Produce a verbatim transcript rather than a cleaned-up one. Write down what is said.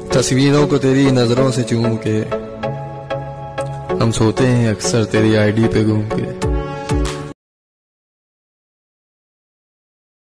तस्वीरों को तेरी नजरों से चूम के हम सोते हैं अक्सर तेरी आईडी पे घूम के।